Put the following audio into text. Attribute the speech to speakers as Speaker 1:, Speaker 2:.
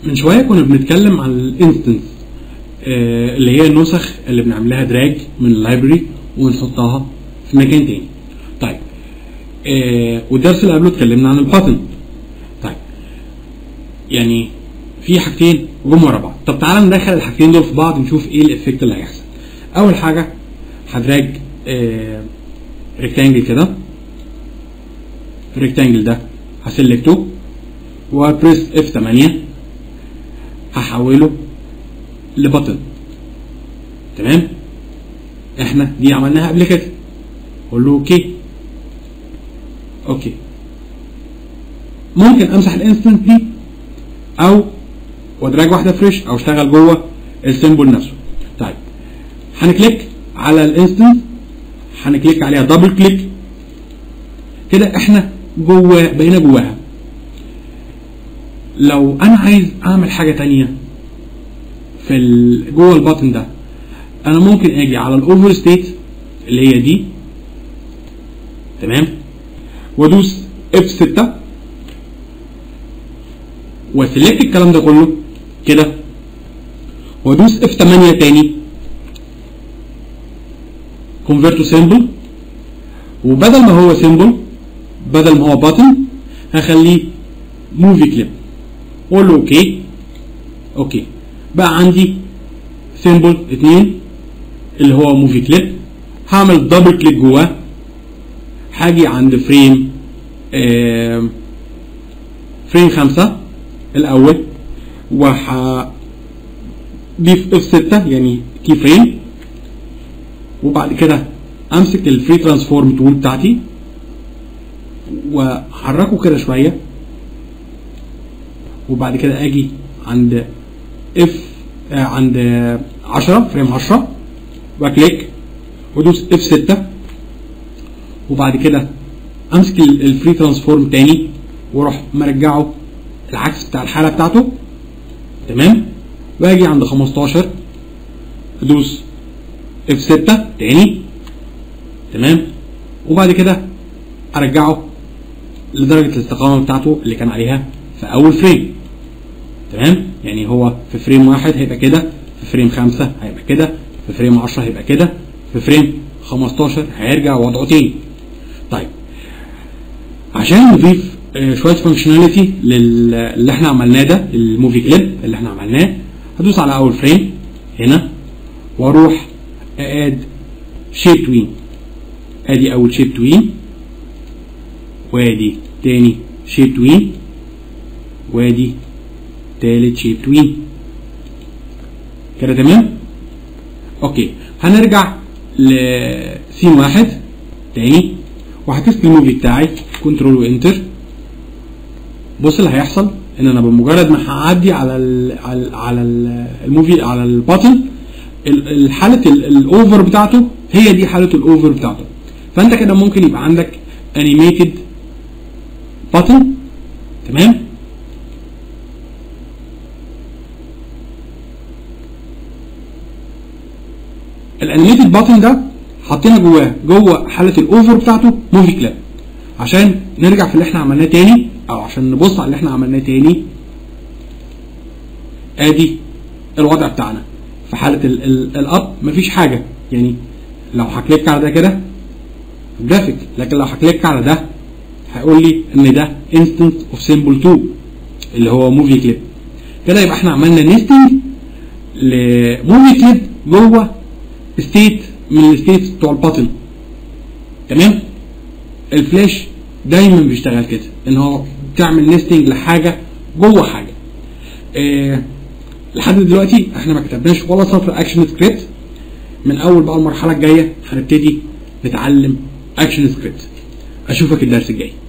Speaker 1: من شويه كنا بنتكلم عن الانستنس اللي هي النسخ اللي بنعملها دراج من اللايبرري ونحطها في مكان تاني. طيب والدرس اللي قبله اتكلمنا عن الباتن. طيب يعني في حاجتين جم ورا بعض. طب تعالى ندخل الحاجتين دول في بعض نشوف ايه الافكت اللي هيحصل. اول حاجه هدراج ريكتانجل كده، الريكتانجل ده هسلكته وبريس F8 هحوله لبطن. تمام، احنا دي عملناها قبل كده. اقول له اوكي. ممكن امسح الانستنس دي او وادراج واحده فريش او اشتغل جوه السيمبل نفسه. طيب هنكليك على الانستنس، هنكليك عليها دبل كليك كده، احنا بقينا جواها. لو انا عايز اعمل حاجه تانية في جوه الباتن ده، انا ممكن اجي على الاوفر ستيت اللي هي دي، تمام، وادوس F6 واسلكت الكلام ده كله كده، وادوس F8 تاني convert to symbol، وبدل ما هو symbol بدل ما هو باتن هخليه موفي كليب، واقول له اوكي. بقى عندي سيمبل 2 اللي هو موفي كليب، هعمل دبل كليك جواه، هاجي عند فريم 5 الاول، وهضيف F6 يعني كي فريم، وبعد كده امسك الفري ترانسفورم تول بتاعتي واحركه كده شويه، وبعد كده اجي عند عند 10 فريم 10 واكليك وادوس F6، وبعد كده امسك الفري ترانسفورم تاني واروح مرجعه العكس بتاع الحاله بتاعته، تمام، واجي عند 15 ادوس F6 تاني، تمام، وبعد كده ارجعه لدرجه الاستقامه بتاعته اللي كان عليها في اول فريم. تمام، يعني هو في فريم 1 هيبقى كده، في فريم 5 هيبقى كده، في فريم 10 هيبقى كده، في فريم 15 هيرجع وضعه تاني. طيب عشان نضيف شويه فانكشناليتي اللي احنا عملناه ده، الموفي كليب اللي احنا عملناه، هدوس على اول فريم هنا واروح اد شيب توين. ادي اول شيب توين، وادي تاني شيب توين، وادي تالت شيب توين كده. تمام، اوكي. هنرجع لسين 1 تاني، وهكست الموفي بتاعي كنترول وانتر. بص اللي هيحصل ان انا بمجرد ما هعدي على الموفي على الباتن، حاله الاوفر بتاعته هي دي حاله الاوفر بتاعته. فانت كده ممكن يبقى عندك انيميتد باتن، تمام، الانيميتد باتن ده حطينا جوه حاله الاوفر بتاعته موفي كليب. عشان نرجع في اللي احنا عملناه تاني، او عشان نبص على اللي احنا عملناه تاني، ادي الوضع بتاعنا في حاله الاب مفيش حاجه. يعني لو هكليك على ده كده جرافيك، لكن لو هكليك على ده هيقول لي ان ده انستنس اوف سيمبل 2 اللي هو موفي كليب. كده يبقى احنا عملنا نيستنج لموفي كليب جوه ستيت من الستيتس بتوع الباتن. تمام، الفلاش دايما بيشتغل كده، ان هو بتعمل نيستنج لحاجه جوه حاجه. لحد دلوقتي احنا ما كتبناش ولا سطر اكشن سكريبت. من اول بقى المرحله الجايه هنبتدي نتعلم اكشن سكريبت. اشوفك الدرس الجاي.